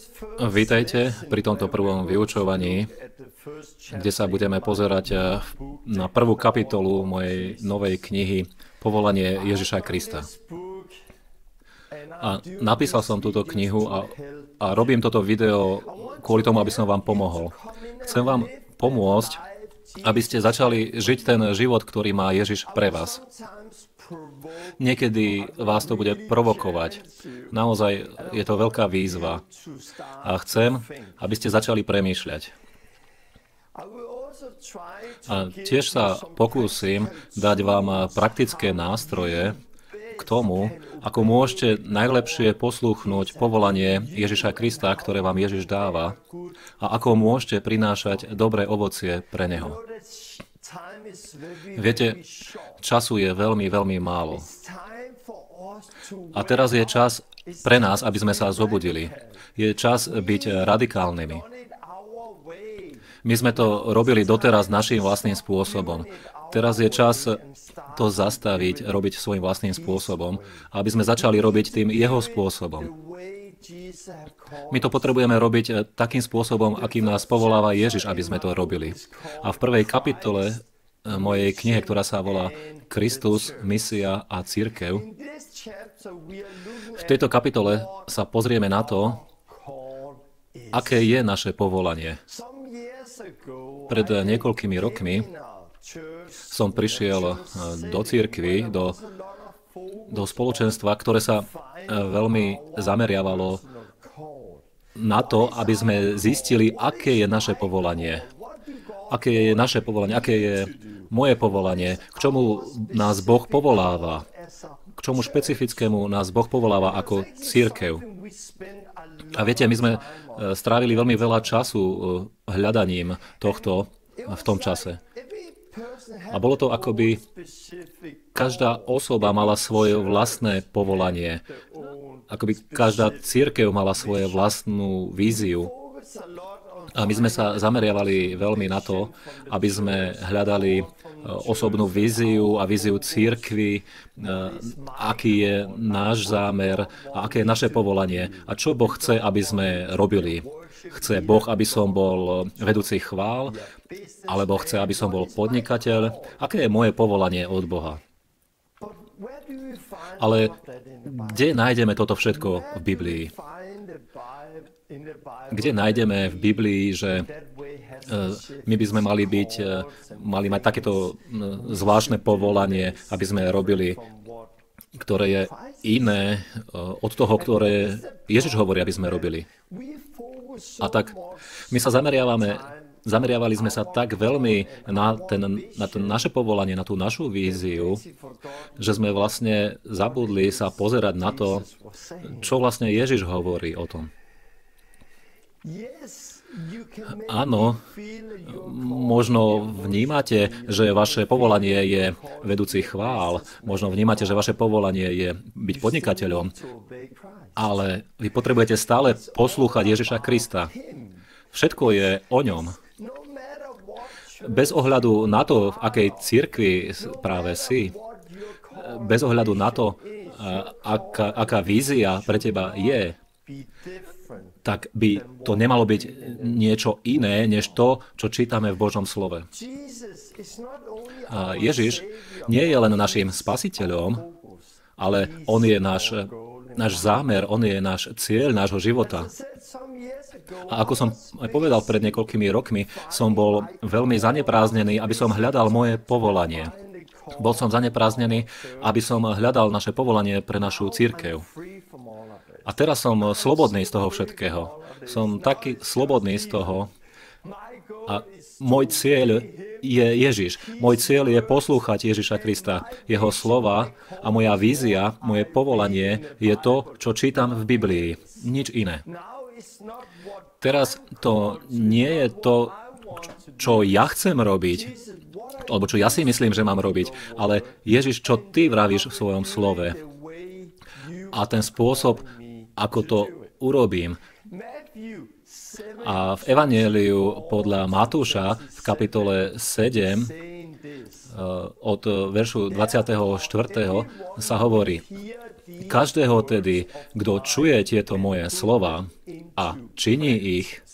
Vítajte pri tomto prvom vyučovaní, kde sa budeme pozerať na prvú kapitolu mojej novej knihy Povolanie Ježiša Krista. A napísal som túto knihu a robím toto video kvôli tomu, aby som vám pomohol. Chcem vám pomôcť, aby ste začali žiť ten život, ktorý má Ježiš pre vás. Niekedy vás to bude provokovať. Naozaj je to veľká výzva. A chcem, aby ste začali premýšľať. A tiež sa pokúsim dať vám praktické nástroje k tomu, ako môžete najlepšie poslúchnuť povolanie Ježiša Krista, ktoré vám Ježiš dáva, a ako môžete prinášať dobré ovocie pre Neho. Viete, času je veľmi, veľmi málo. A teraz je čas pre nás, aby sme sa zobudili. Je čas byť radikálnymi. My sme to robili doteraz našim vlastným spôsobom. Teraz je čas to zastaviť, robiť svojím vlastným spôsobom, aby sme začali robiť tým jeho spôsobom. My to potrebujeme robiť takým spôsobom, akým nás povoláva Ježiš, aby sme to robili. A v prvej kapitole mojej knihe, ktorá sa volá Kristus, misia a cirkev, v tejto kapitole sa pozrieme na to, aké je naše povolanie. Pred niekoľkými rokmi som prišiel do cirkvi, do spoločenstva, ktoré sa veľmi zameriavalo na to, aby sme zistili, aké je naše povolanie. Aké je naše povolanie, aké je moje povolanie, k čomu nás Boh povoláva, k čomu špecifickému nás Boh povoláva ako cirkev. A viete, my sme strávili veľmi veľa času hľadaním tohto v tom čase. A bolo to, akoby každá osoba mala svoje vlastné povolanie. Akoby každá cirkev mala svoju vlastnú víziu. A my sme sa zameriavali veľmi na to, aby sme hľadali osobnú víziu a víziu cirkvi, aký je náš zámer a aké je naše povolanie a čo Boh chce, aby sme robili. Chce Boh, aby som bol vedúci chvál, alebo chce, aby som bol podnikateľ? Aké je moje povolanie od Boha? Ale kde nájdeme toto všetko v Biblii? Kde nájdeme v Biblii, že my by sme mali mať takéto zvláštne povolanie, aby sme robili, ktoré je iné od toho, ktoré Ježiš hovorí, aby sme robili. A tak my sa zameriavali sme sa tak veľmi na to naše povolanie, na tú našu víziu, že sme vlastne zabudli sa pozerať na to, čo vlastne Ježiš hovorí o tom. Áno, možno vnímate, že vaše povolanie je vedúci chvál, možno vnímate, že vaše povolanie je byť podnikateľom, ale vy potrebujete stále poslúchať Ježiša Krista. Všetko je o ňom. Bez ohľadu na to, v akej cirkvi práve si, bez ohľadu na to, aká vízia pre teba je, tak by to nemalo byť niečo iné, než to, čo čítame v Božom slove. A Ježiš nie je len našim spasiteľom, ale on je náš zámer, on je náš cieľ nášho života. A ako som aj povedal pred niekoľkými rokmi, som bol veľmi zanepráznený, aby som hľadal moje povolanie. Bol som zanepráznený, aby som hľadal naše povolanie pre našu cirkev. A teraz som slobodný z toho všetkého. Som taký slobodný z toho. A môj cieľ je Ježiš. Môj cieľ je poslúchať Ježiša Krista. Jeho slova a moja vízia, moje povolanie je to, čo čítam v Biblii. Nič iné. Teraz to nie je to, čo ja chcem robiť, alebo čo ja si myslím, že mám robiť, ale Ježiš, čo ty vravíš v svojom slove. A ten spôsob, ako to urobím. A v Evanjeliu podľa Matúša v kapitole 7 od veršu 24. sa hovorí: Každého tedy, kto čuje tieto moje slova a činí ich,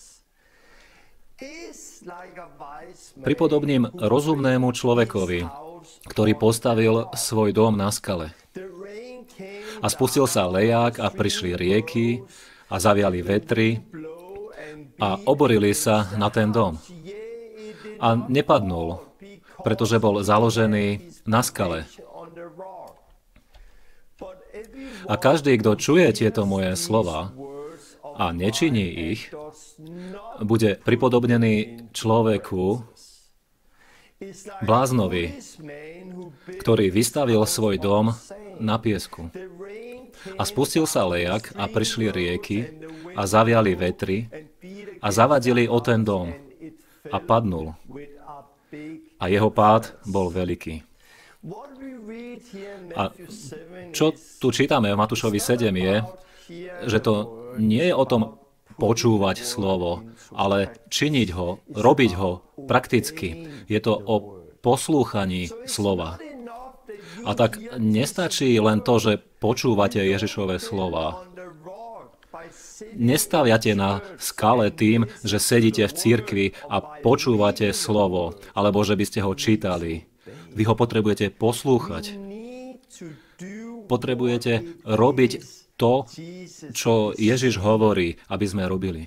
pripodobním rozumnému človekovi, ktorý postavil svoj dom na skale. A spustil sa leják a prišli rieky a zaviali vetry a oborili sa na ten dom. A nepadnul, pretože bol založený na skale. A každý, kto čuje tieto moje slova a nečiní ich, bude pripodobnený človeku, bláznovi, ktorý vystavil svoj dom na piesku. A spustil sa lejak a prišli rieky a zaviali vetry a zavadili o ten dom a padnul. A jeho pád bol veľký. A čo tu čítame v Matúšovi 7 je, že to nie je o tom počúvať slovo, ale činiť ho, robiť ho prakticky. Je to o poslúchaní slova. A tak nestačí len to, že počúvate Ježišove slova. Nestaviate na skale tým, že sedíte v cirkvi a počúvate slovo, alebo že by ste ho čítali. Vy ho potrebujete poslúchať. Potrebujete robiť to, čo Ježiš hovorí, aby sme robili.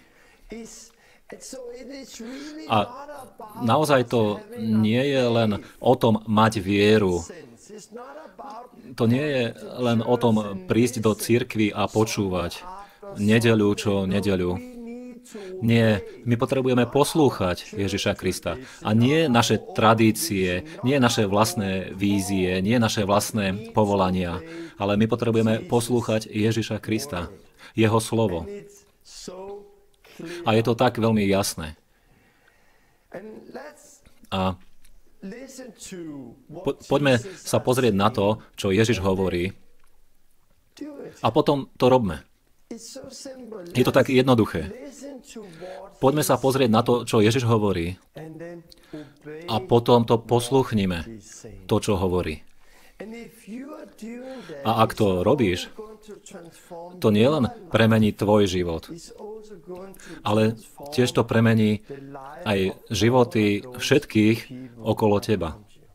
A naozaj to nie je len o tom mať vieru. To nie je len o tom prísť do cirkvi a počúvať nedeľu čo nedeľu. Nie, my potrebujeme poslúchať Ježiša Krista. A nie naše tradície, nie naše vlastné vízie, nie naše vlastné povolania, ale my potrebujeme poslúchať Ježiša Krista, jeho slovo. A je to tak veľmi jasné. A poďme sa pozrieť na to, čo Ježiš hovorí, a potom to robme. Je to tak jednoduché. Poďme sa pozrieť na to, čo Ježiš hovorí, a potom to posluchnime, to, čo hovorí. A ak to robíš, to nielen premení tvoj život, ale tiež to premení aj životy všetkých okolo teba.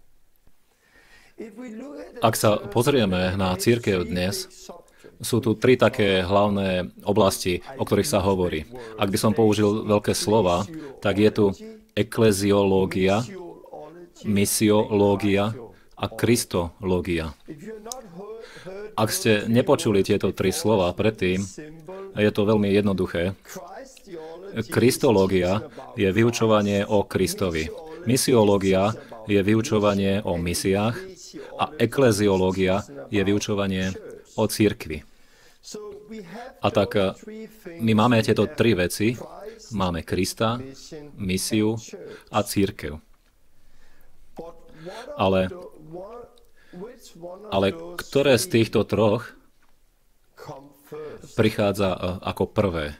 Ak sa pozrieme na cirkev dnes, sú tu tri také hlavné oblasti, o ktorých sa hovorí. Ak by som použil veľké slova, tak je tu ekleziológia, misiológia a kristológia. Ak ste nepočuli tieto tri slova predtým, je to veľmi jednoduché. Kristológia je vyučovanie o Kristovi. Misiológia je vyučovanie o misiách a ekleziológia je vyučovanie o cirkvi. A tak my máme tieto tri veci. Máme Krista, misiu a cirkev. Ale ktoré z týchto troch prichádza ako prvé?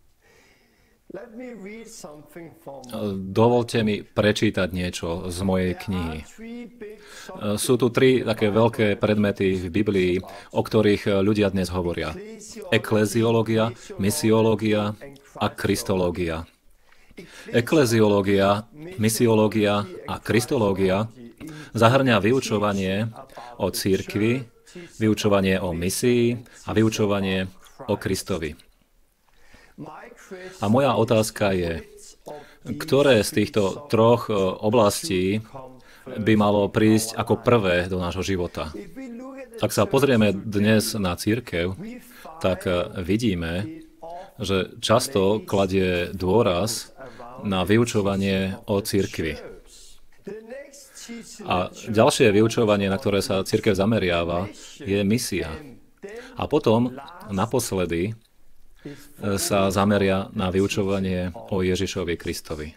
Dovolte mi prečítať niečo z mojej knihy. Sú tu tri také veľké predmety v Biblii, o ktorých ľudia dnes hovoria. Ekleziológia, misiológia a kristológia. Ekleziológia, misiológia a kristológia zahŕňa vyučovanie o cirkvi, vyučovanie o misii a vyučovanie o Kristovi. A moja otázka je, ktoré z týchto troch oblastí by malo prísť ako prvé do nášho života? Ak sa pozrieme dnes na cirkev, tak vidíme, že často kladie dôraz na vyučovanie o cirkvi. A ďalšie vyučovanie, na ktoré sa cirkev zameriava, je misia. A potom, naposledy, sa zameria na vyučovanie o Ježišovi Kristovi.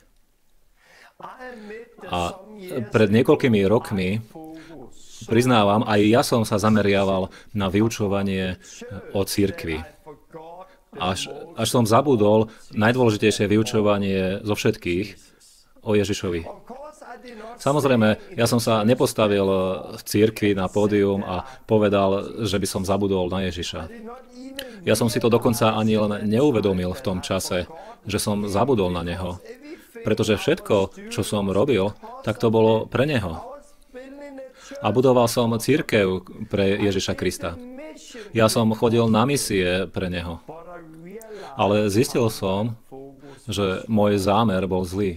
A pred niekoľkými rokmi, priznávam, aj ja som sa zameriaval na vyučovanie o cirkvi. Až som zabudol najdôležitejšie vyučovanie zo všetkých o Ježišovi. Samozrejme, ja som sa nepostavil v cirkvi na pódium a povedal, že by som zabudol na Ježiša. Ja som si to dokonca ani len neuvedomil v tom čase, že som zabudol na Neho. Pretože všetko, čo som robil, tak to bolo pre Neho. A budoval som cirkev pre Ježiša Krista. Ja som chodil na misie pre Neho. Ale zistil som, že môj zámer bol zlý.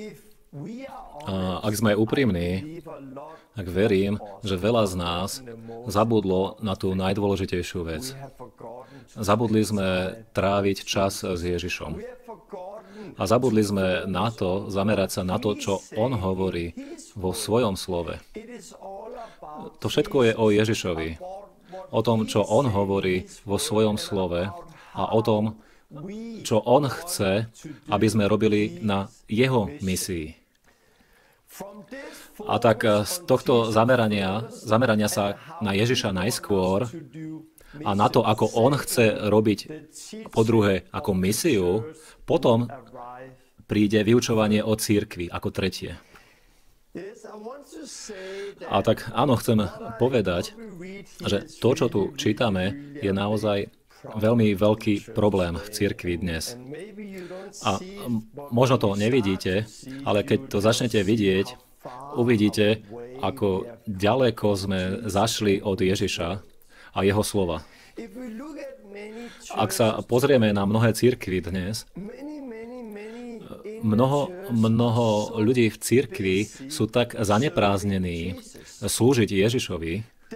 A ak sme úprimní, tak verím, že veľa z nás zabudlo na tú najdôležitejšiu vec. Zabudli sme tráviť čas s Ježišom. A zabudli sme na to, zamerať sa na to, čo On hovorí vo svojom slove. To všetko je o Ježišovi. O tom, čo On hovorí vo svojom slove a o tom, čo On chce, aby sme robili na Jeho misii. A tak z tohto zamerania sa na Ježiša najskôr a na to, ako On chce robiť po druhé ako misiu, potom príde vyučovanie o cirkvi ako tretie. A tak áno, chcem povedať, že to, čo tu čítame, je naozaj veľmi veľký problém v cirkvi dnes. A možno to nevidíte, ale keď to začnete vidieť, uvidíte, ako ďaleko sme zašli od Ježiša a jeho slova. Ak sa pozrieme na mnohé cirkvi dnes, mnoho ľudí v cirkvi sú tak zaneprázdnení slúžiť Ježišovi,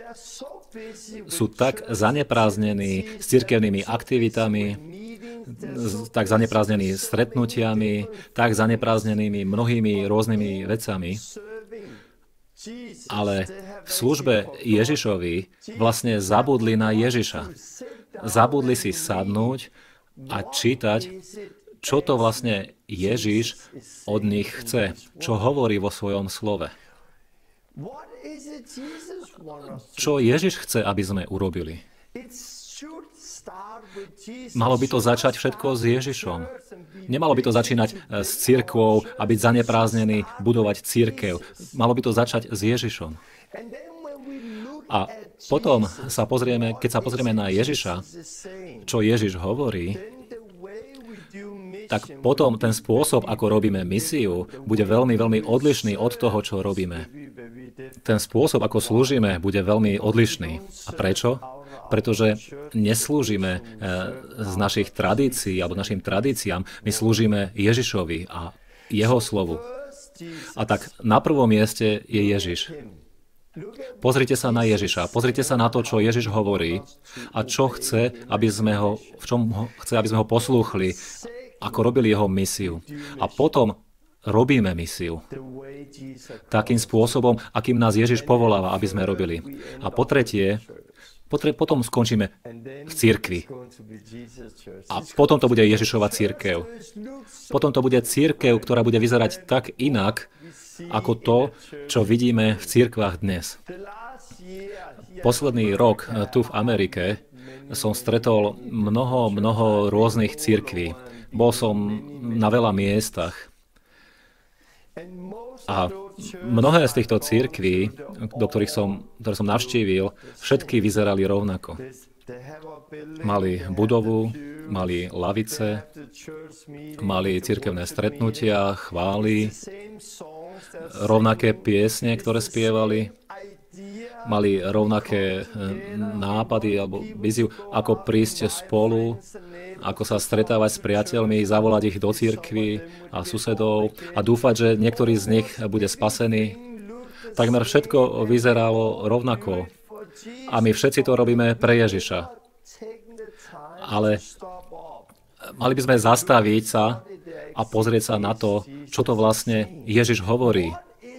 sú tak zaneprázdnení s cirkevnými aktivitami, tak zaneprázdnení stretnutiami, tak zaneprázdnenými mnohými rôznymi vecami. Ale v službe Ježišovi vlastne zabudli na Ježiša. Zabudli si sadnúť a čítať, čo to vlastne Ježiš od nich chce, čo hovorí vo svojom slove. Čo Ježiš chce, aby sme urobili? Malo by to začať všetko s Ježišom. Nemalo by to začínať s cirkvou a byť zaneprázdnený, budovať cirkev. Malo by to začať s Ježišom. A potom keď sa pozrieme na Ježiša, čo Ježiš hovorí, tak potom ten spôsob, ako robíme misiu, bude veľmi, veľmi odlišný od toho, čo robíme. Ten spôsob, ako slúžime, bude veľmi odlišný. A prečo? Pretože neslúžime z našich tradícií alebo našim tradíciám, my slúžime Ježišovi a jeho slovu. A tak na prvom mieste je Ježiš. Pozrite sa na Ježiša, pozrite sa na to, čo Ježiš hovorí a čo chce, v čom chce, aby sme ho poslúchli, ako robili jeho misiu. A potom robíme misiu takým spôsobom, akým nás Ježiš povoláva, aby sme robili. A po tretie, potom skončíme v cirkvi. A potom to bude Ježišova cirkev. Potom to bude cirkev, ktorá bude vyzerať tak inak, ako to, čo vidíme v cirkvách dnes. Posledný rok tu v Amerike som stretol mnoho rôznych cirkví. Bol som na veľa miestach. A mnohé z týchto cirkví, ktoré som navštívil, všetky vyzerali rovnako. Mali budovu, mali lavice, mali cirkevné stretnutia, chvály, rovnaké piesne, ktoré spievali, mali rovnaké nápady alebo víziu, ako prísť spolu, ako sa stretávať s priateľmi, zavolať ich do cirkvi a susedov a dúfať, že niektorý z nich bude spasený. Takmer všetko vyzeralo rovnako. A my všetci to robíme pre Ježiša. Ale mali by sme zastaviť sa a pozrieť sa na to, čo to vlastne Ježiš hovorí.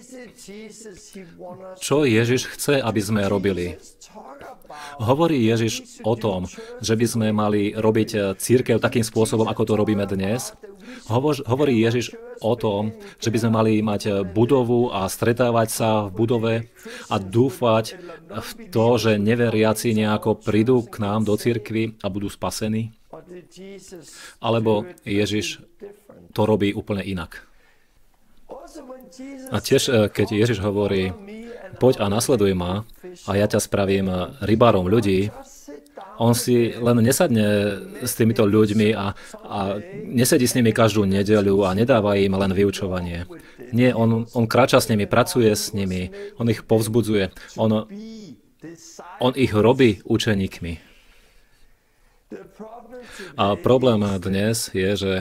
Čo Ježiš chce, aby sme robili. Hovorí Ježiš o tom, že by sme mali robiť cirkev takým spôsobom, ako to robíme dnes. Hovorí Ježiš o tom, že by sme mali mať budovu a stretávať sa v budove a dúfať v to, že neveriaci nejako prídu k nám do cirkvi a budú spasení. Alebo Ježiš to robí úplne inak. A tiež, keď Ježiš hovorí, poď a nasleduj ma a ja ťa spravím rybárom ľudí, on si len nesadne s týmito ľuďmi a nesedí s nimi každú nedeľu a nedáva im len vyučovanie. Nie, on kráča s nimi, pracuje s nimi, on ich povzbudzuje, on ich robí učeníkmi. A problém dnes je, že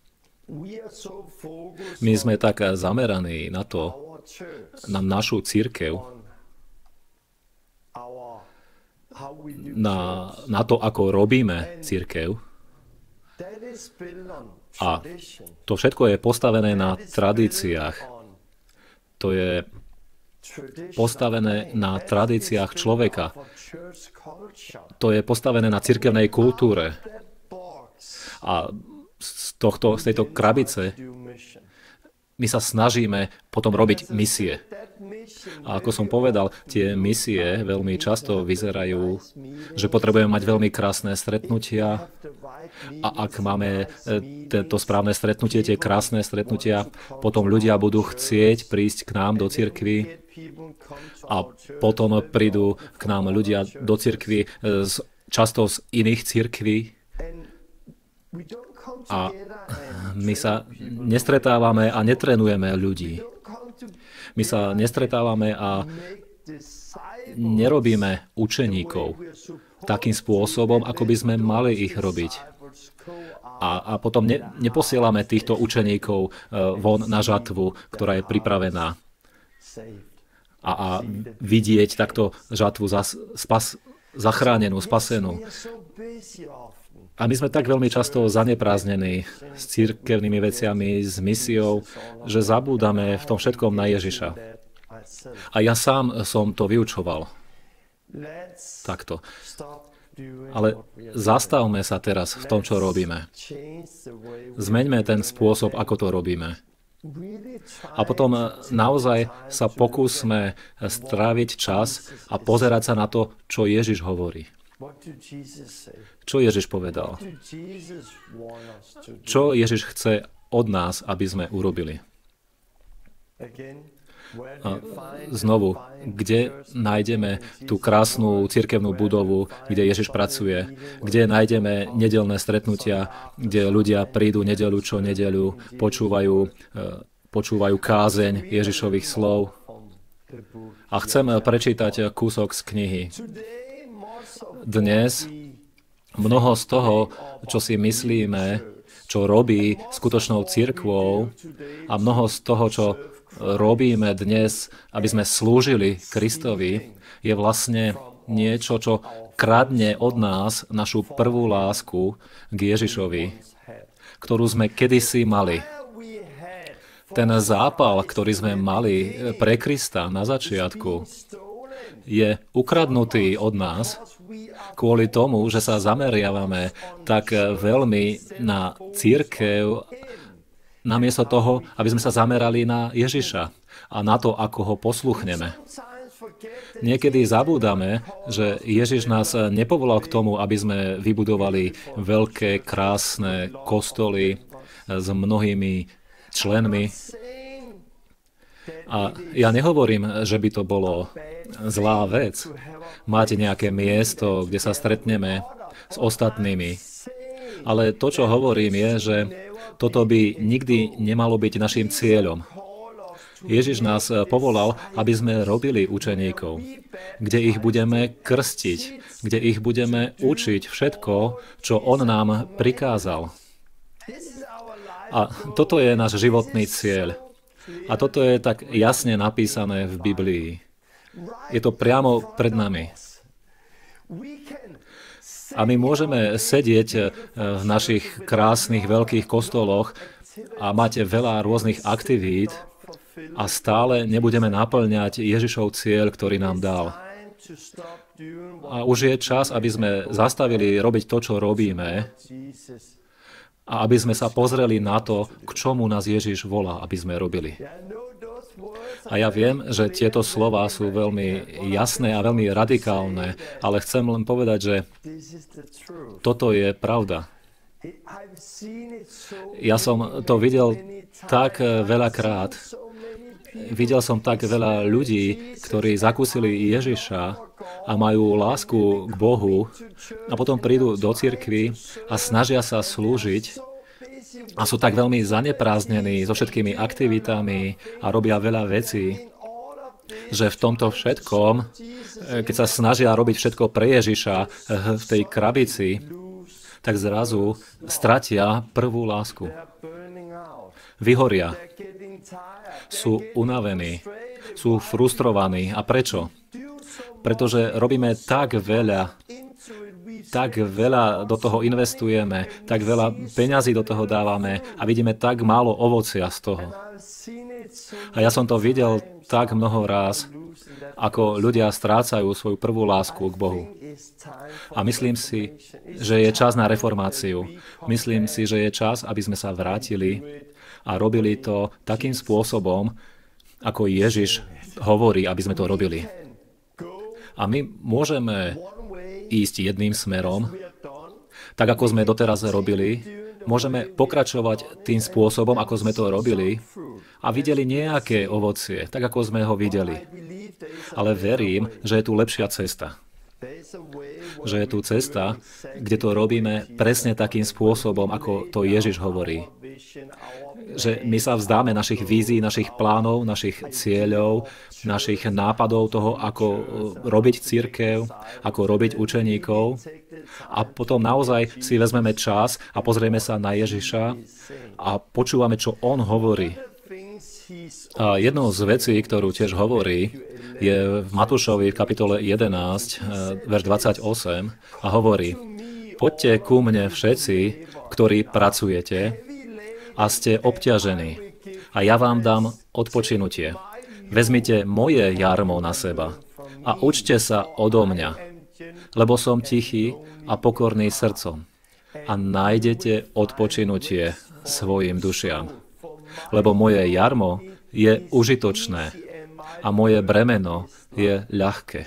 my sme tak zameraní na to, na našu cirkev, na to, ako robíme cirkev. A to všetko je postavené na tradíciách. To je postavené na tradíciách človeka. To je postavené na cirkevnej kultúre. A z tejto krabice my sa snažíme potom robiť misie. A ako som povedal, tie misie veľmi často vyzerajú, že potrebujeme mať veľmi krásne stretnutia a ak máme to správne stretnutie, tie krásne stretnutia, potom ľudia budú chcieť prísť k nám do cirkvi a potom prídu k nám ľudia do cirkvi často z iných cirkví a my sa nestretávame a netrenujeme ľudí. My sa nestretávame a nerobíme učeníkov takým spôsobom, ako by sme mali ich robiť. A potom neposielame týchto učeníkov von na žatvu, ktorá je pripravená. A vidieť takto žatvu zachránenú, spasenú. A my sme tak veľmi často zaneprázdnení s cirkevnými veciami, s misiou, že zabúdame v tom všetkom na Ježiša. A ja sám som to vyučoval. Takto. Ale zastavme sa teraz v tom, čo robíme. Zmeňme ten spôsob, ako to robíme. A potom naozaj sa pokúsme stráviť čas a pozerať sa na to, čo Ježiš hovorí. Čo Ježiš povedal? Čo Ježiš chce od nás, aby sme urobili? A znovu, kde nájdeme tú krásnu cirkevnú budovu, kde Ježiš pracuje, kde nájdeme nedeľné stretnutia, kde ľudia prídu nedeľu čo nedeľu, počúvajú kázeň Ježišových slov. A chcem prečítať kúsok z knihy. Dnes mnoho z toho, čo si myslíme, čo robí skutočnou cirkvou a mnoho z toho, čo robíme dnes, aby sme slúžili Kristovi, je vlastne niečo, čo kradne od nás našu prvú lásku k Ježišovi, ktorú sme kedysi mali. Ten zápal, ktorý sme mali pre Krista na začiatku, je ukradnutý od nás kvôli tomu, že sa zameriavame tak veľmi na cirkev, namiesto toho, aby sme sa zamerali na Ježiša a na to, ako ho posluchneme. Niekedy zabúdame, že Ježiš nás nepovolal k tomu, aby sme vybudovali veľké, krásne kostoly s mnohými členmi. A ja nehovorím, že by to bolo zlá vec. Máte nejaké miesto, kde sa stretneme s ostatnými. Ale to, čo hovorím, je, že toto by nikdy nemalo byť našim cieľom. Ježiš nás povolal, aby sme robili učeníkov, kde ich budeme krstiť, kde ich budeme učiť všetko, čo on nám prikázal. A toto je náš životný cieľ. A toto je tak jasne napísané v Biblii. Je to priamo pred nami. A my môžeme sedieť v našich krásnych veľkých kostoloch a mať veľa rôznych aktivít a stále nebudeme naplňať Ježišov cieľ, ktorý nám dal. A už je čas, aby sme zastavili robiť to, čo robíme a aby sme sa pozreli na to, k čomu nás Ježiš volá, aby sme robili. A ja viem, že tieto slová sú veľmi jasné a veľmi radikálne, ale chcem len povedať, že toto je pravda. Ja som to videl tak veľakrát. Videl som tak veľa ľudí, ktorí zakúsili Ježiša a majú lásku k Bohu a potom prídu do cirkvi a snažia sa slúžiť a sú tak veľmi zaneprázdnení so všetkými aktivitami a robia veľa vecí, že v tomto všetkom, keď sa snažia robiť všetko pre Ježiša v tej krabici, tak zrazu stratia prvú lásku. Vyhoria. Sú unavení. Sú frustrovaní. A prečo? Pretože robíme tak veľa do toho investujeme, tak veľa peňazí do toho dávame a vidíme tak málo ovocia z toho. A ja som to videl tak mnoho ráz, ako ľudia strácajú svoju prvú lásku k Bohu. A myslím si, že je čas na reformáciu. Myslím si, že je čas, aby sme sa vrátili a robili to takým spôsobom, ako Ježiš hovorí, aby sme to robili. A my môžeme ísť jedným smerom, tak ako sme doteraz robili, môžeme pokračovať tým spôsobom, ako sme to robili a videli nejaké ovocie, tak ako sme ho videli. Ale verím, že je tu lepšia cesta. Že je tu cesta, kde to robíme presne takým spôsobom, ako to Ježiš hovorí. Že my sa vzdáme našich vízií, našich plánov, našich cieľov, našich nápadov toho, ako robiť cirkev, ako robiť učeníkov. A potom naozaj si vezmeme čas a pozrieme sa na Ježiša a počúvame, čo on hovorí. A jednou z vecí, ktorú tiež hovorí, je v Matúšovi v kapitole 11, verš 28 a hovorí: Poďte ku mne všetci, ktorí pracujete a ste obťažení, a ja vám dám odpočinutie. Vezmite moje jarmo na seba a učte sa odo mňa, lebo som tichý a pokorný srdcom, a nájdete odpočinutie svojim dušiam. Lebo moje jarmo je užitočné a moje bremeno je ľahké.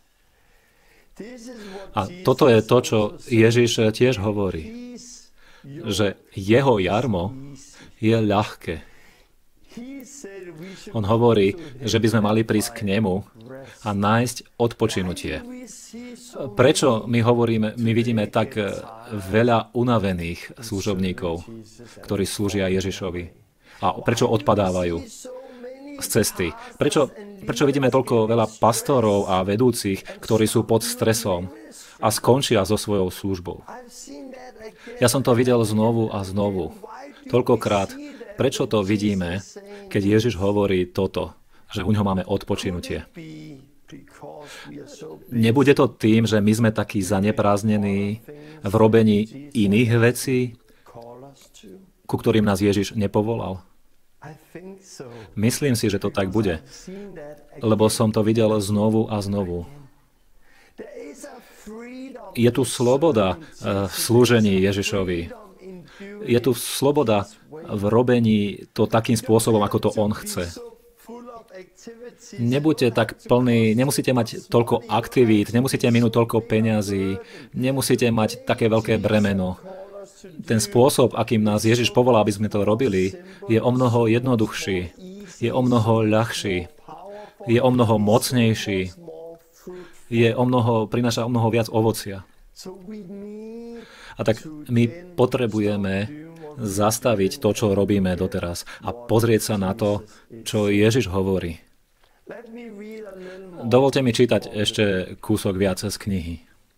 A toto je to, čo Ježiš tiež hovorí, že jeho jarmo je ľahké. On hovorí, že by sme mali prísť k nemu a nájsť odpočinutie. Prečo my vidíme tak veľa unavených služobníkov, ktorí slúžia Ježišovi? A prečo odpadávajú z cesty? Prečo vidíme toľko veľa pastorov a vedúcich, ktorí sú pod stresom a skončia so svojou službou? Ja som to videl znovu a znovu. Toľkokrát. Prečo to vidíme, keď Ježiš hovorí toto, že u ňoho máme odpočinutie? Nebude to tým, že my sme takí zaneprázdnení v robení iných vecí, ku ktorým nás Ježiš nepovolal? Myslím si, že to tak bude, lebo som to videl znovu a znovu. Je tu sloboda v slúžení Ježišovi. Je tu sloboda v robení to takým spôsobom, ako to on chce. Nebuďte tak plní, nemusíte mať toľko aktivít, nemusíte minúť toľko peňazí, nemusíte mať také veľké bremeno. Ten spôsob, akým nás Ježiš povolá, aby sme to robili, je o mnoho jednoduchší, je o mnoho ľahší, je o mnoho mocnejší, prináša o mnoho viac ovocia. A tak my potrebujeme zastaviť to, čo robíme doteraz a pozrieť sa na to, čo Ježiš hovorí. Dovolte mi čítať ešte kúsok viac z knihy.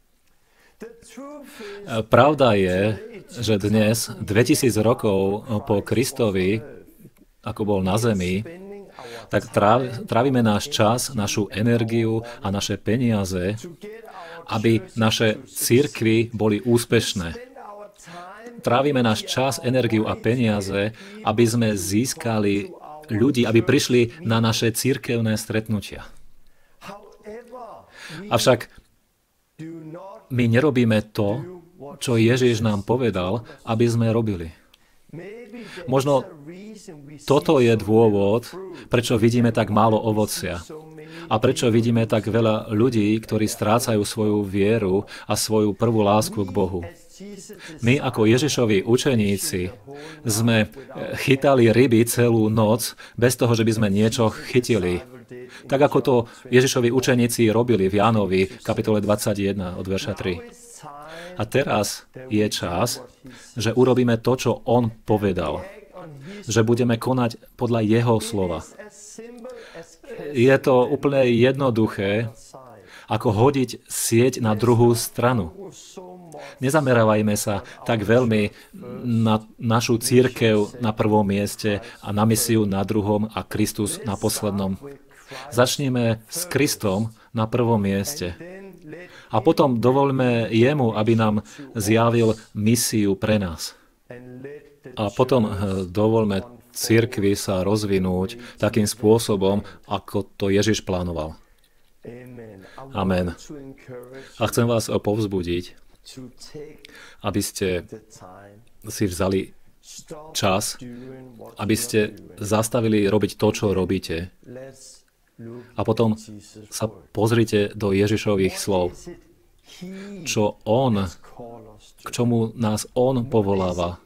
Pravda je, že dnes, 2000 rokov po Kristovi, ako bol na zemi, tak trávime náš čas, našu energiu a naše peniaze, aby naše cirkvi boli úspešné. Trávime náš čas, energiu a peniaze, aby sme získali ľudí, aby prišli na naše cirkevné stretnutia. Avšak my nerobíme to, čo Ježiš nám povedal, aby sme robili. Možno toto je dôvod, prečo vidíme tak málo ovocia a prečo vidíme tak veľa ľudí, ktorí strácajú svoju vieru a svoju prvú lásku k Bohu. My ako Ježišovi učeníci sme chytali ryby celú noc bez toho, že by sme niečo chytili. Tak ako to Ježišovi učeníci robili v Jánovi, kapitole 21 od verša 3. A teraz je čas, že urobíme to, čo on povedal. Že budeme konať podľa jeho slova. Je to úplne jednoduché, ako hodiť sieť na druhú stranu. Nezamerávajme sa tak veľmi na našu cirkev na prvom mieste a na misiu na druhom a Kristus na poslednom. Začneme s Kristom na prvom mieste. A potom dovoľme jemu, aby nám zjavil misiu pre nás. A potom dovoľme cirkvi sa rozvinúť takým spôsobom, ako to Ježiš plánoval. Amen. A chcem vás povzbudiť, aby ste si vzali čas, aby ste zastavili robiť to, čo robíte. A potom sa pozrite do Ježišových slov. Čo on, k čomu nás on povoláva.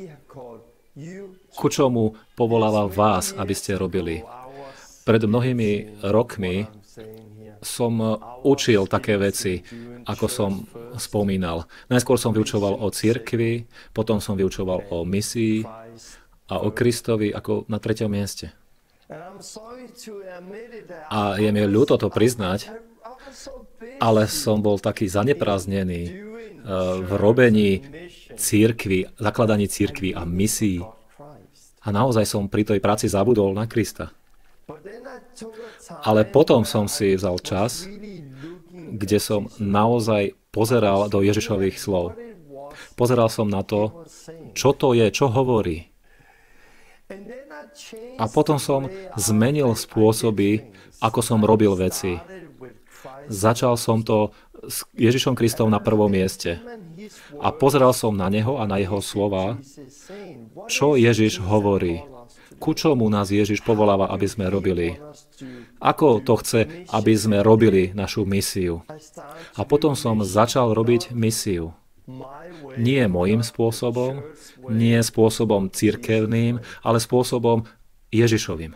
Ku čomu povoláva vás, aby ste robili. Pred mnohými rokmi som učil také veci, ako som spomínal. Najskôr som vyučoval o cirkvi, potom som vyučoval o misii a o Kristovi ako na 3. mieste. A je mi ľúto to priznať, ale som bol taký zaneprázdnený v robení cirkvi, zakladaní cirkvi a misií. A naozaj som pri tej práci zabudol na Krista. Ale potom som si vzal čas, kde som naozaj pozeral do Ježišových slov. Pozeral som na to, čo to je, čo hovorí. A potom som zmenil spôsoby, ako som robil veci. Začal som to s Ježišom Kristom na prvom mieste. A pozeral som na neho a na jeho slova, čo Ježiš hovorí. Ku čomu nás Ježiš povoláva, aby sme robili. Ako to chce, aby sme robili našu misiu. A potom som začal robiť misiu. Nie mojím spôsobom, nie spôsobom cirkevným, ale spôsobom Ježišovým.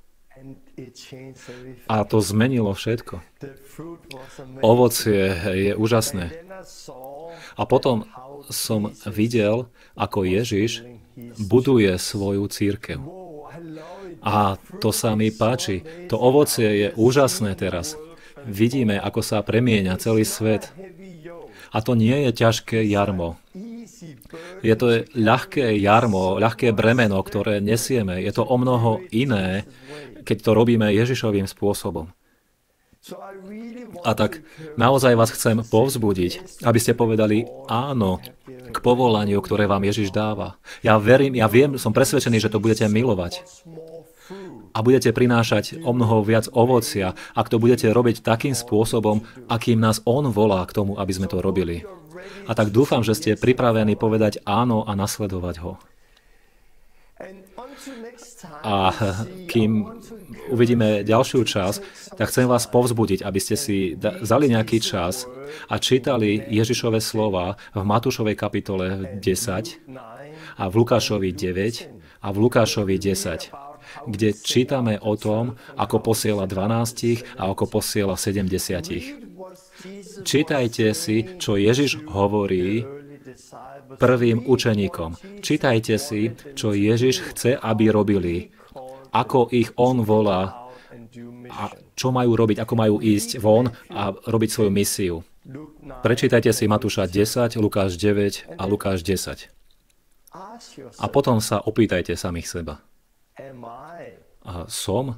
A to zmenilo všetko. Ovocie je úžasné. A potom som videl, ako Ježiš buduje svoju cirkev. A to sa mi páči. To ovocie je úžasné teraz. Vidíme, ako sa premieňa celý svet. A to nie je ťažké jarmo. Je to ľahké jarmo, ľahké bremeno, ktoré nesieme. Je to omnoho iné, keď to robíme Ježišovým spôsobom. A tak naozaj vás chcem povzbudiť, aby ste povedali áno k povolaniu, ktoré vám Ježiš dáva. Ja verím, ja viem, som presvedčený, že to budete milovať. A budete prinášať omnoho viac ovocia, ak to budete robiť takým spôsobom, akým nás on volá k tomu, aby sme to robili. A tak dúfam, že ste pripravení povedať áno a nasledovať ho. A kým uvidíme ďalšiu časť, tak chcem vás povzbudiť, aby ste si vzali nejaký čas a čítali Ježišove slova v Matúšovej kapitole 10 a v Lukášovi 9 a v Lukášovi 10, kde čítame o tom, ako posiela 12 a ako posiela 70. Čítajte si, čo Ježiš hovorí prvým učeníkom. Čítajte si, čo Ježiš chce, aby robili. Ako ich on volá a čo majú robiť, ako majú ísť von a robiť svoju misiu. Prečítajte si Matúša 10, Lukáš 9 a Lukáš 10. A potom sa opýtajte samých seba. A som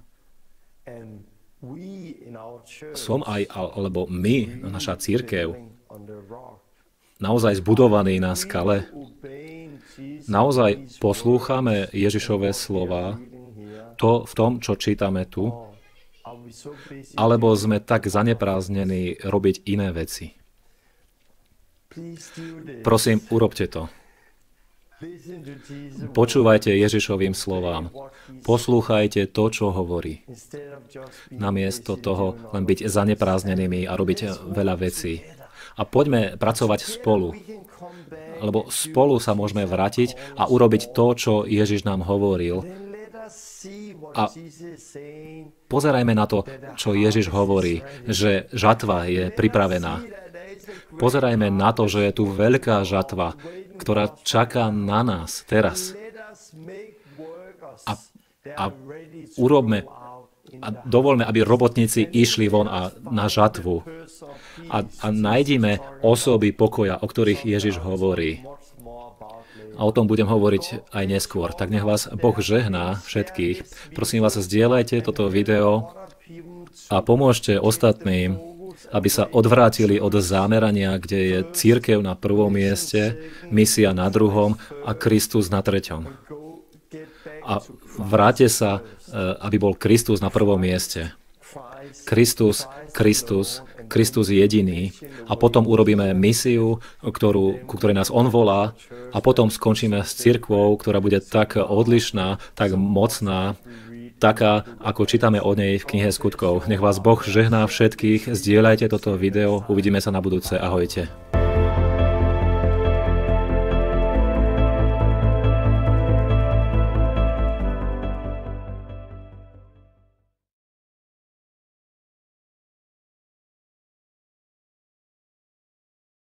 aj, alebo my, naša cirkev, naozaj zbudovaní na skale, naozaj poslúchame Ježišové slova, to v tom, čo čítame tu, alebo sme tak zaneprázdnení robiť iné veci. Prosím, urobte to. Počúvajte Ježišovým slovám. Poslúchajte to, čo hovorí. Namiesto toho len byť zaneprázdnenými a robiť veľa vecí. A poďme pracovať spolu, lebo spolu sa môžeme vrátiť a urobiť to, čo Ježiš nám hovoril. A pozerajme na to, čo Ježiš hovorí, že žatva je pripravená. Pozerajme na to, že je tu veľká žatva, ktorá čaká na nás teraz. A urobme a dovoľme, aby robotníci išli von na žatvu. A nájdime osoby pokoja, o ktorých Ježiš hovorí. A o tom budem hovoriť aj neskôr. Tak nech vás Boh žehná všetkých. Prosím vás, zdieľajte toto video a pomôžte ostatným, aby sa odvrátili od zámerania, kde je cirkev na prvom mieste, misia na druhom a Kristus na treťom. A vráte sa, aby bol Kristus na prvom mieste. Kristus jediný. A potom urobíme misiu, ku ktorej nás on volá, a potom skončíme s cirkvou, ktorá bude tak odlišná, tak mocná, taká, ako čítame o nej v knihe Skutkov. Nech vás Boh žehná všetkých, zdieľajte toto video, uvidíme sa na budúce, ahojte.